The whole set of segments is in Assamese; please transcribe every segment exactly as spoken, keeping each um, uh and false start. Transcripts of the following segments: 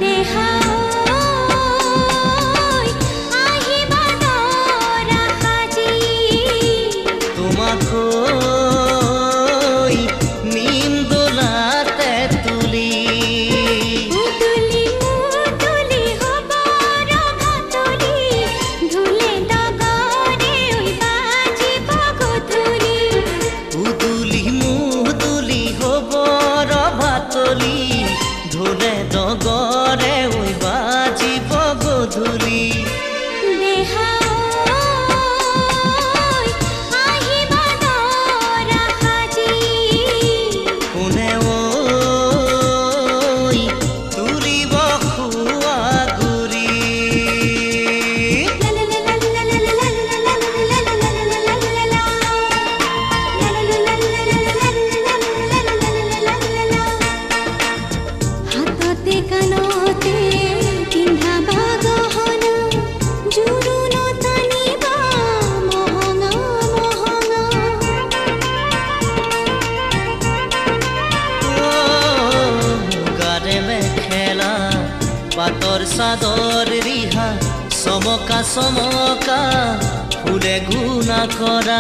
চাদৰ ৰিহা চমকা চমকা ফুলে গুণা কৰা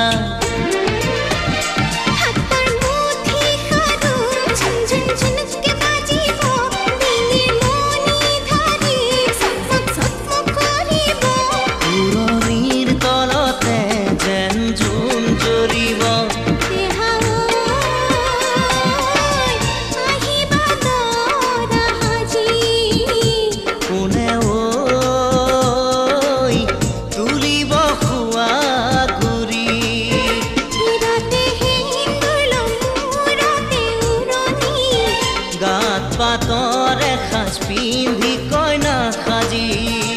পাতৰে সাজ পিন্ধি কইনা সাজি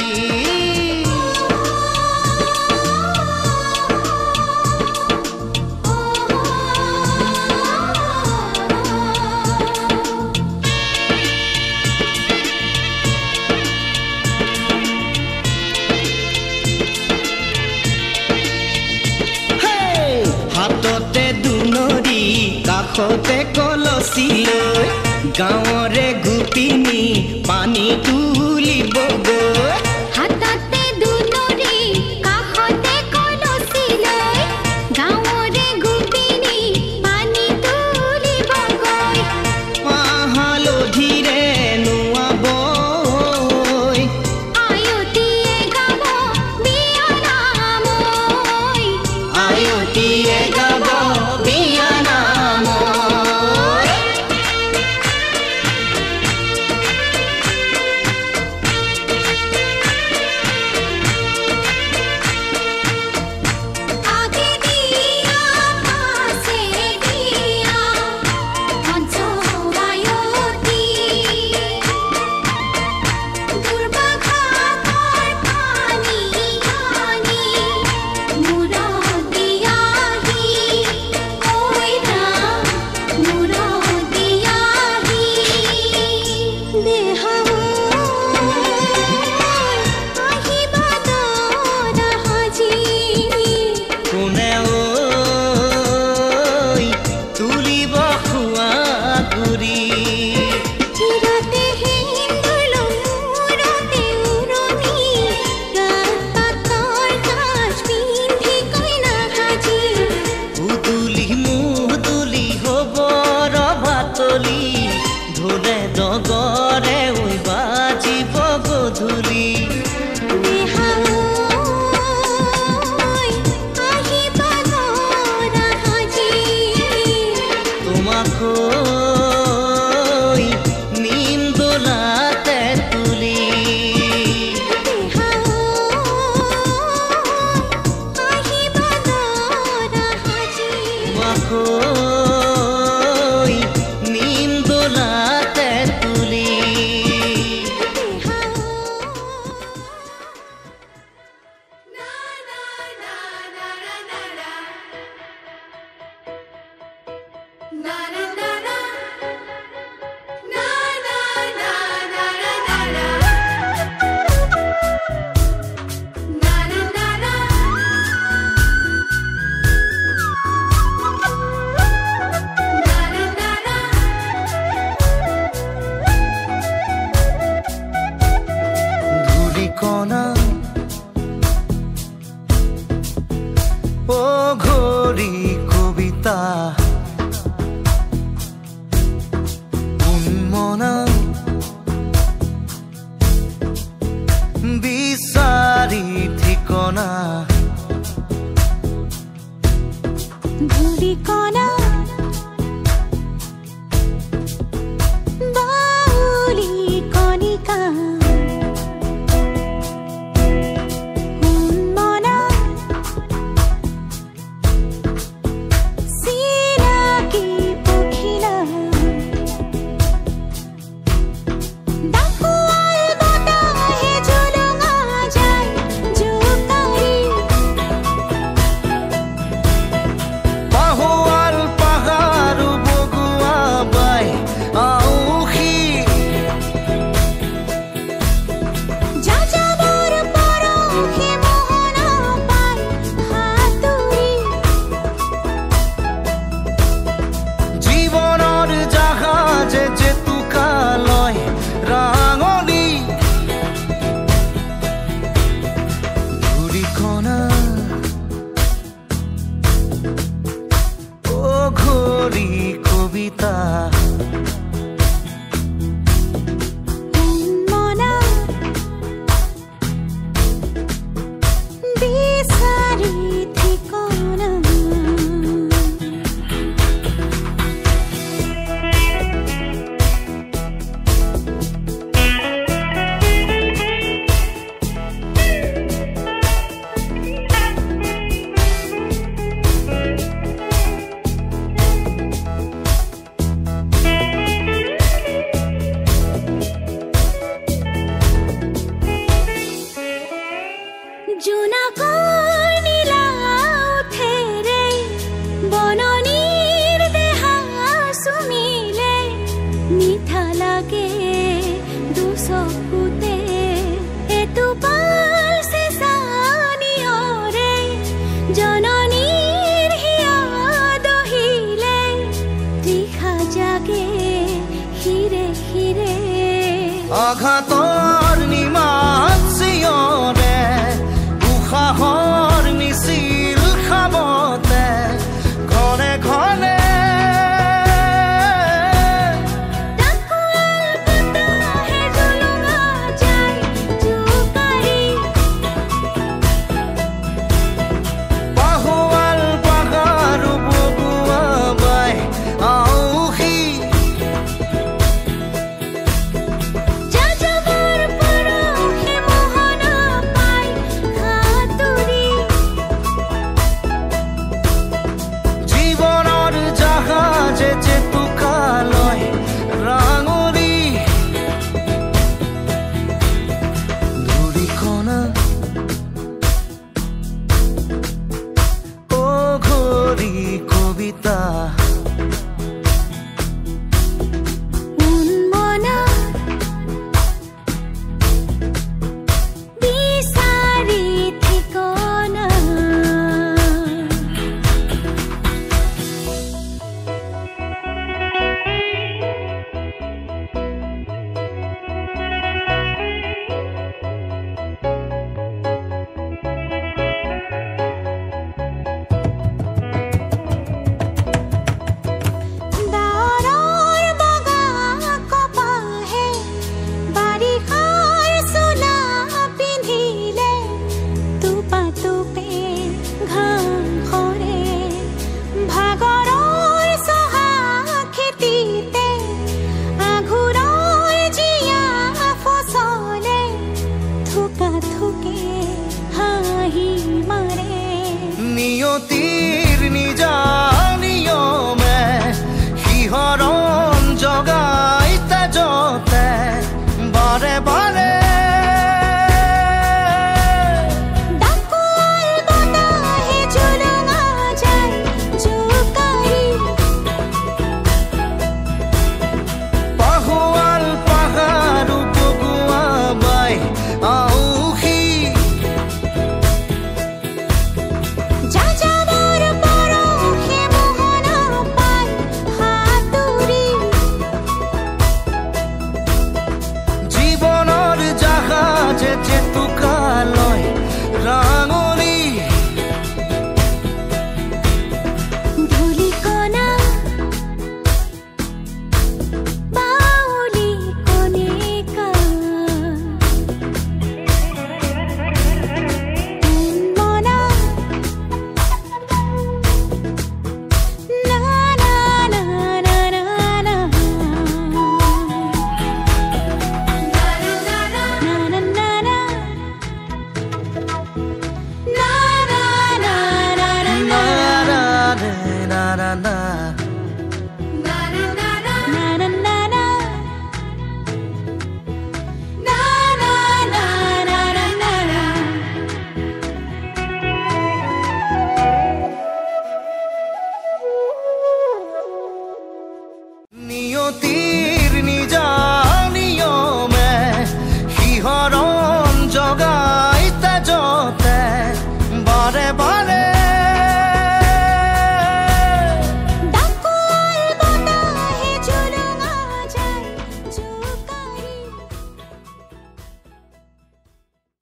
হাততে দুনৰি কাষতে কলচি লৈ গাঁৱৰে গোপিনী পানী তুলিব গৈ হাততে দুনৰি কাষতে কলচি লৈ গাঁৱৰে গোপিনী পানী তুলিব গৈ মাহালধিৰে নুৱাব আয়তীয়ে গাব বিয়া নাম আয়তীয়ে গাব বিয়া নাম কণা ও ঘড়ি কবিতা উন্মনা বিচাৰি ঠিকনা ধূলি কণা বাউলি কণিকা উন্মনা চিনাকি পখিলা ডাকুৱাল বতাহে জুলুঙা যায় জোকাৰি পাহোৱাল পাহাৰ বগুৱা বাই আউসী যাযাবৰ পৰহি মোহনা পাই হাতুৰি জীৱনৰ জাহাজে জেতুকা লয় ৰাঙনি ধূলিকণা ও ঘড়ি কবিতা উন্মনা বিচাৰি ঠিকনা জোনাকৰ নীলা উঠেৰে বননিৰ দেহা চুমিলে মিঠা লাগে দুচকুতে এটোপাল চেঁচানিয়ৰে জননীৰ হিয়া দহিলে তৃষা জাগে হিৰে হিৰে আঘাতৰ নিমাত চিঞৰে উশাহৰ মিছিল খাবতে ঘনে ঘনে ডাকুৱাল বতাহে জুলুঙা যায় জোকাৰি পাহোৱাল পাহাৰ বগুৱা বাই আউসী যাযাবৰ পৰহি মোহনা পাই হাতুৰি জীৱনৰ জাহাজে জেতুকা লয় ৰাঙনি ধূলিকণা ও ঘড়ি কবিতা উন্মনা বিচাৰি ঠিকনা দাৰৰ বগা কপাহে বাৰিষাৰ চোলা পিন্ধিলে টোপা টোপে ঘাম সৰে ভাগৰৰ চহা খেতিতে আঘোৰৰ জীয়া ফচলে থোকা থোকে হাঁহি মাৰে নিয়তিৰ নিজা নিয়মে শিহৰণ জগাই তেজতে বাৰে বাৰে